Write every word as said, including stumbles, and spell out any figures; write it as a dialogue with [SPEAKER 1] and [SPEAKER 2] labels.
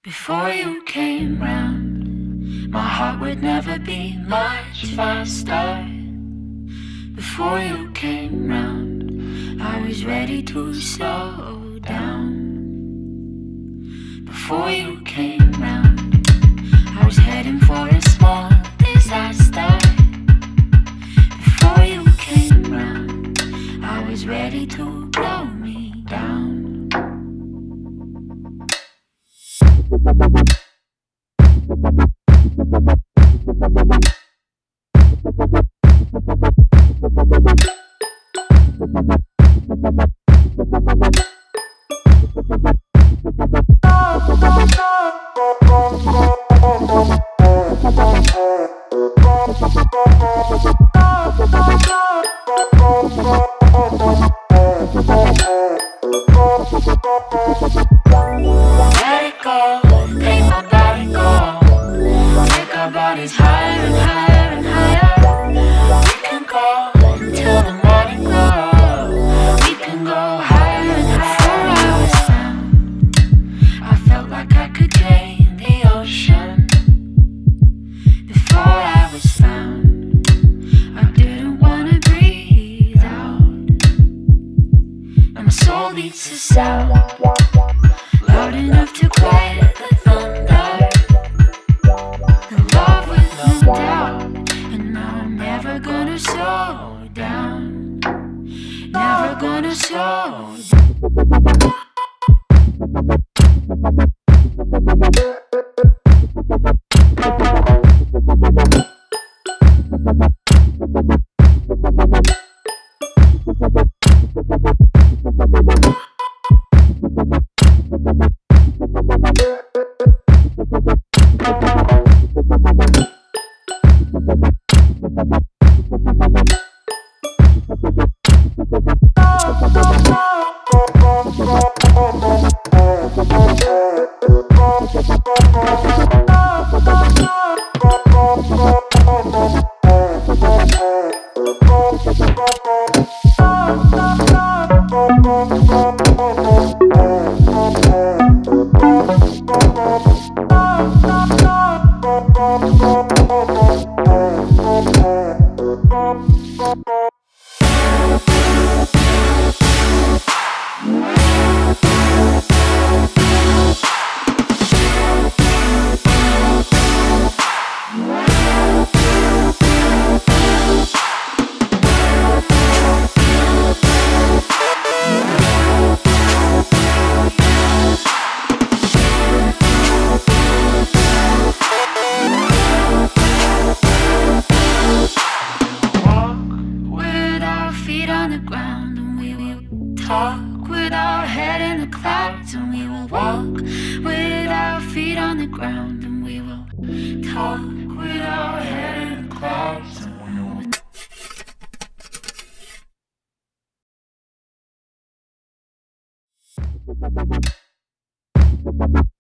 [SPEAKER 1] Before you came round, my heart would never be much faster. Before you came round, I was ready to slow down. Before you came round, I was heading for a small disaster. Before you came round, I was ready to blow me down. Let it go, make my body go. Take our bodies higher and higher and higher. We can go until the morning glow. We can go higher and higher. Before I was found, I felt like I could drain the ocean. Before I was found, I didn't wanna breathe out. And my soul beats a sound loud enough to quiet the thunder. The love with no doubt, and now I'm never gonna slow down. Never gonna slow down. Talk with our head in the clouds, and we will walk with our feet on the ground, and we will talk with our head in the clouds, and we will